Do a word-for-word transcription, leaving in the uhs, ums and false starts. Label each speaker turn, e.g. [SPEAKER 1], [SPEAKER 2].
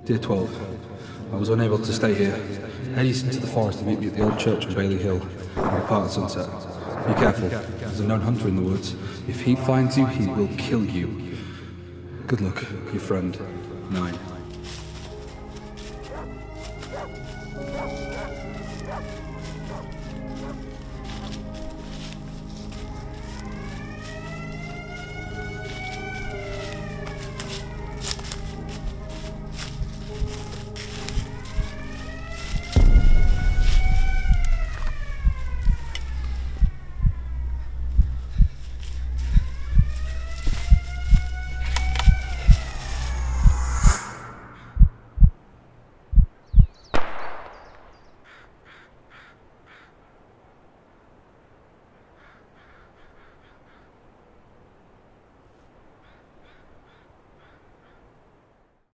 [SPEAKER 1] Dear twelve, I was unable to stay here. Head east into the forest and meet me at the old church on Bailey Hill. We depart at sunset. Be careful. There's a known hunter in the woods. If he finds you, he will kill you. Good luck, your friend, Nine.